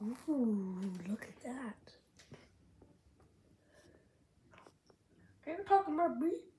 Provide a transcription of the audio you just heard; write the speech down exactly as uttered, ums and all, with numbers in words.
Ooh, look at that. Are you talking about me?